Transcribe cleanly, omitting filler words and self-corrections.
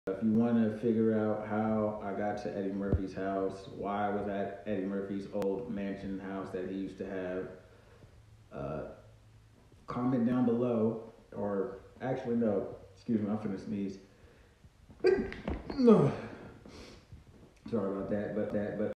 If you want to figure out how I got to Eddie Murphy's house, why I was at Eddie Murphy's old mansion house that he used to have, uh, comment down below. Or actually, no, excuse me, I'm finna sneeze. No, sorry about that, but